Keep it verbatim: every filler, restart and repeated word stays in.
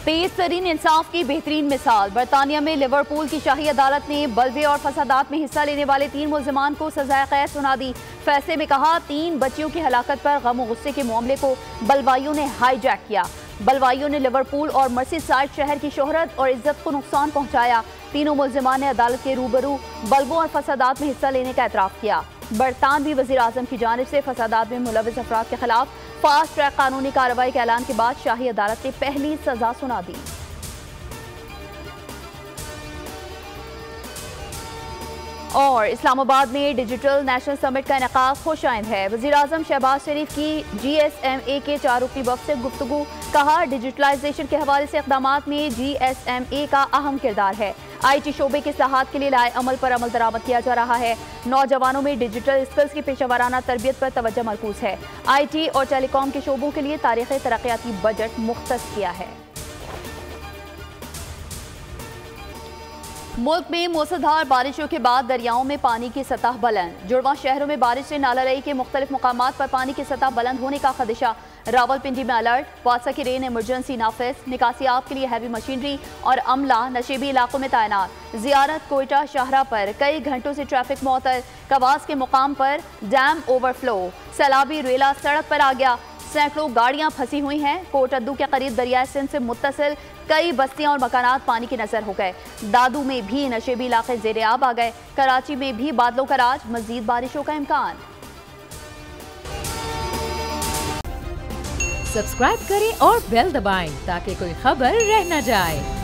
तेज तरीन इंसाफ की बेहतरीन मिसाल। बरतानिया में लिवरपूल की शाही अदालत ने बल्वे और फसादात में हिस्सा लेने वाले तीन मुल्जिमान को सजाए कैद सुना दी। फैसले में कहा, तीन बच्चियों की हलाकत पर गम और गुस्से के मामले को बलवाइयों ने हाईजैक किया। बलवाइयों ने लिवरपूल और मर्सीसाइड शहर की शोहरत और इज्जत को नुकसान पहुंचाया। तीनों मुल्जिमान ने अदालत के रूबरू बल्बों और फसादात में हिस्सा लेने का एतराफ़ किया। बरतानवी वज़ीर आज़म की जानिब से फसादात में मुलविस अफराद के खिलाफ फास्ट ट्रैक कानूनी कार्रवाई के ऐलान के बाद शाही अदालत ने पहली सजा सुना दी। और इस्लामाबाद में डिजिटल नेशनल समिट का इनेकाद खुश आइंद है। वज़ीर आज़म शहबाज शरीफ की जी एस एम ए के चार रुकनी वफ़द से गुफ्तगू। कहा, डिजिटलाइजेशन के हवाले से इक़दामात में जी एस एम ए का अहम किरदार है। आई टी शोबे के इस्लाहात के लिए लाए अमल पर अमल दरामद किया जा रहा है। नौजवानों में डिजिटल स्किल्स की पेशा तरबियत पर तवज्जो मरकूज है। आई टी और टेलीकॉम के शोबों के लिए तारीख़ी तरक्याती बजट मुख्तस किया है। मुल्क में मूसलाधार बारिशों के बाद दरियाओं में पानी की सतह बुलंद। जुड़वा शहरों में बारिश से नाला रही के मुख्तलिफ मुकामात पर पानी की सतह बुलंद होने का खदशा। रावलपिंडी में अलर्ट। वासा की रेन इमरजेंसी नाफिज। निकासियाब के लिए हैवी मशीनरी और अमला नशेबी इलाकों में तैनात। जियारत कोयटा शाहरा पर कई घंटों से ट्रैफिक मुअत्तल। कवास के मुकाम पर डैम ओवरफ्लो। सैलाबी रेला सड़क पर आ गया। सैकड़ों गाड़ियां फंसी हुई हैं। कोटद्दू के करीब दरियाए सिंध से मुत्तसिल कई बस्तियां और मकानात पानी की नजर हो गए। दादू में भी नशेबी इलाके ज़ेर-ए-आब आ गए। कराची में भी बादलों का राज, मजीद बारिशों का इम्कान। सब्सक्राइब करें और बेल दबाएं ताकि कोई खबर रह न जाए।